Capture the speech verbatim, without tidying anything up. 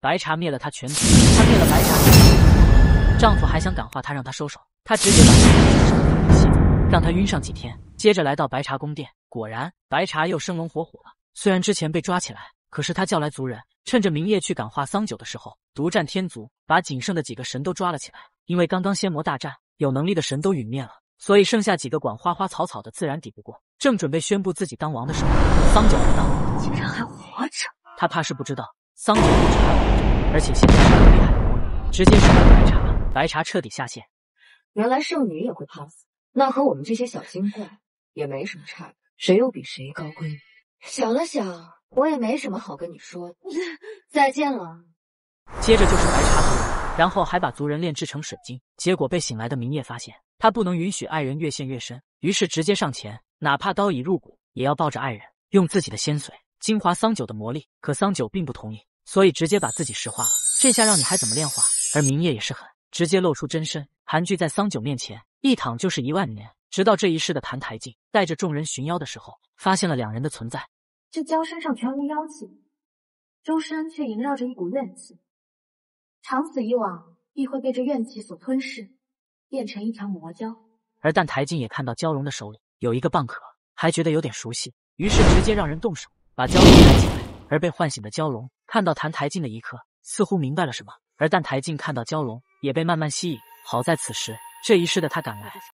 白茶灭了他全族，他灭了白茶全族。丈夫还想感化她，让她收手，她直接把自己的手给吸走，让她晕上几天。接着来到白茶宫殿，果然白茶又生龙活虎了。虽然之前被抓起来，可是他叫来族人，趁着明夜去感化桑九的时候，独占天族，把仅剩的几个神都抓了起来。因为刚刚仙魔大战，有能力的神都陨灭了，所以剩下几个管花花草草的自然抵不过。正准备宣布自己当王的时候，桑九来到， 竟然还活着！ 他怕是不知道，桑九不止还活着，而且现在是更厉害的魔女，直接手了白茶，白茶彻底下线。 原来圣女也会怕死，那和我们这些小精怪也没什么差别，谁又比谁高贵？想了想，我也没什么好跟你说的，再见了。 接着就是白茶族人，然后还把族人炼制成水晶，结果被醒来的明夜发现，他不能允许爱人越陷越深，于是直接上前，哪怕刀已入骨，也要抱着爱人，用自己的仙髓精华桑九的魔力。可桑九并不同意，所以直接把自己石化了。这下让你还怎么炼化？而明夜也是狠，直接露出真身，盘踞在桑九面前，一躺就是一万年。直到这一世的谭台烬带着众人寻妖的时候，发现了两人的存在。 这礁山上全无妖气，周身却萦绕着一股怨气，长此以往，必会被这怨气所吞噬，变成一条魔蛟。 而但台烬也看到蛟龙的手里有一个蚌壳，还觉得有点熟悉，于是直接让人动手把蛟龙抬起来。而被唤醒的蛟龙看到谭台烬的一刻，似乎明白了什么，而但台烬看到蛟龙也被慢慢吸引。好在此时这一世的他赶来，